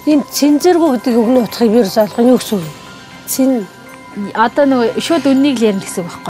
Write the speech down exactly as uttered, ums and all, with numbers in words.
Энэ цэнзэргүү гэдэг үгний утгыг би ерөөсөй ойлгоно юу гэсэн үг? Цэн Одоо нөгөө шууд үннийг л ярина гэсэн үг байхгүй.